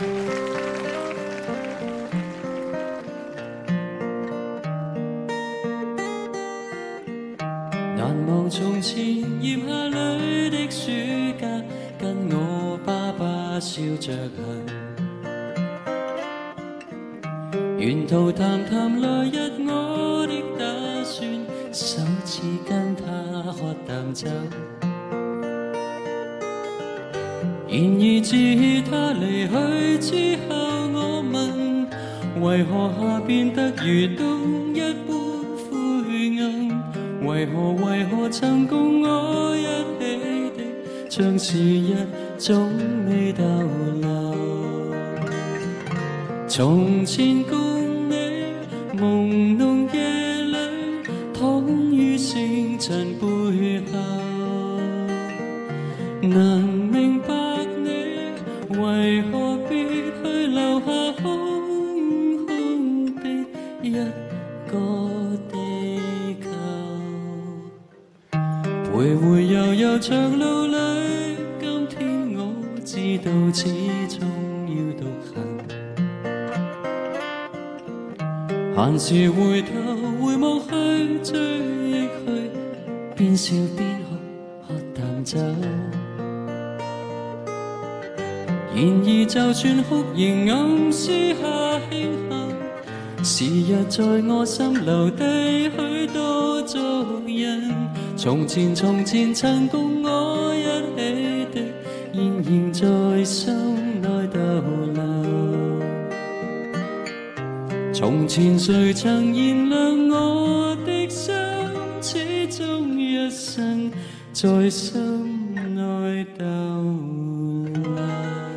难忘從前炎夏裏的暑假，跟我爸爸笑着行，沿途談談來日我的打算，首次跟他喝淡酒。然而自他離去之後，我問為何夏變得如冬一般灰暗？為何曾共我一起的，像是一種未逗留。從前共你朦朧夜裏，躺於星塵背後，能明白你為何別去，留下空空的一個地球。回回悠悠長路裏，今天我知道始終要獨行。閒時回頭回望去追憶去，邊笑邊哭喝淡酒。然而就算哭仍暗私下慶幸，時日在我心留低許多足印。從前曾共我一起的，現仍在心內逗留。從前誰曾燃亮我的心，始終一生在心內逗留。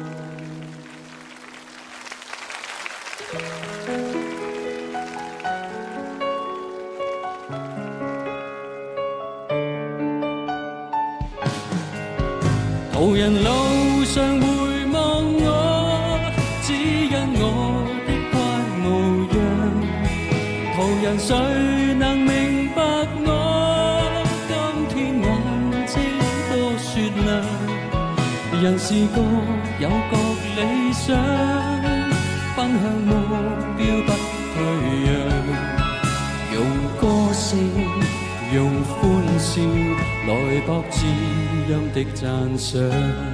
途人路上回望我，只因我的乖模樣。途人誰能明白我，今天眼睛多雪亮。人是各有各理想，奔向目標不退讓。用歌聲用歡笑來博知音的讚賞。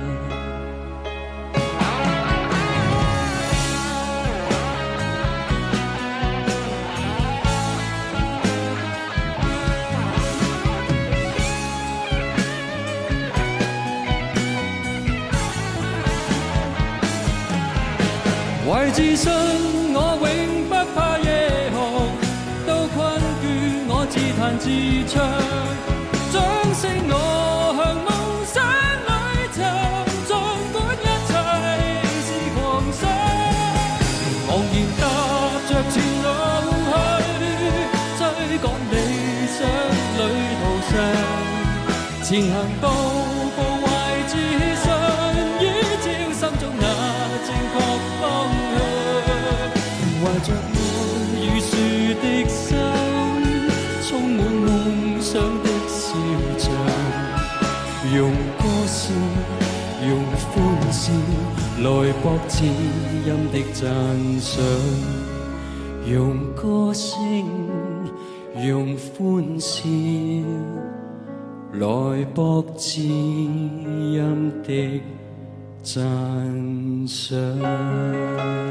為自信我永不怕夜航，都困倦我自彈自唱，掌聲我向夢想裏尋，縱管一切是狂想。茫然踏着前路去，追趕理想旅途上，前行步步懷自信，依照心中那正確方向。懷着愛與樹的心，充滿夢想的笑像，用歌聲用歡笑來博知音的讚賞。用歌聲用歡笑來博知音的讚賞。